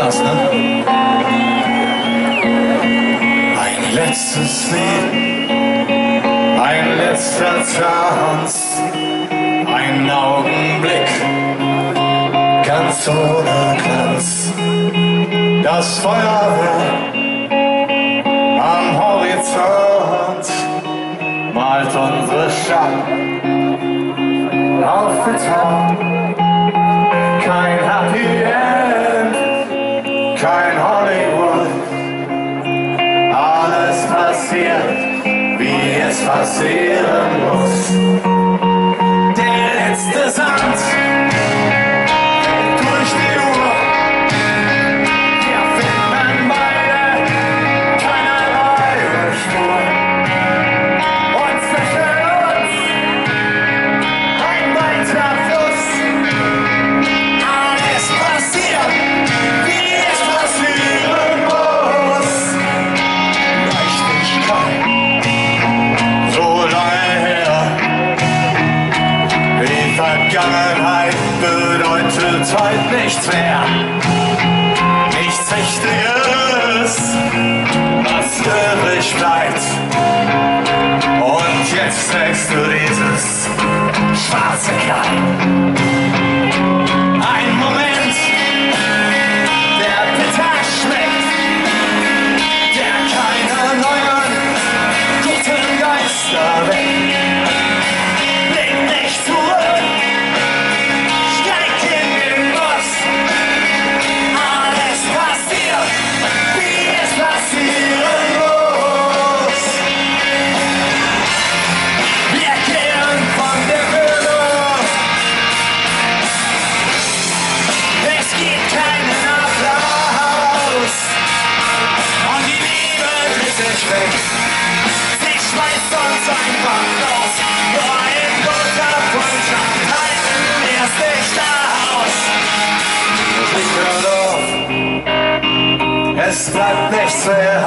anders, ne? Ein letztes Lied, ein letzter Tanz, ein Augenblick, ganz ohne Glanz. Das Feuerwerk am Horizont malt unsere Schatten auf Beton. Kein Happy End, kein Hollywood. Alles passiert, wie es passieren muss. Der letzte Sand durch die Uhr. Wir finden beide keine neue Spur. Und zwischen uns ein weiter Fluss. Alles passiert, wie es passieren muss. Leichtigkeit, so lange her. Die Vergangenheit bedeutet heute nichts mehr. Nichts Wichtiges, was übrig bleibt. Und jetzt trägst du dieses schwarze Kleid. Ein Moment, der bitter schmeckt, der keine neuen guten Geister weckt. Blick nicht zurück, steig in den Bus. Alles passiert, wie es passieren muss. Wir gehen von der Höhe. Es gibt keinen Applaus. Und die Liebe dreht sich weg. Sie schmeißt uns einfach raus. Nur in guter Freundschaft halten wir es nicht aus. Musik hört auf, es bleibt nichts mehr.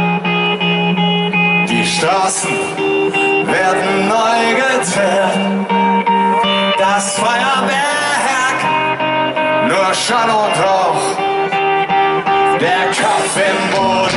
Die Straßen werden neu geteert. Das Feuerwerk, nur Schall und Rauch. Der Kopf im Boden.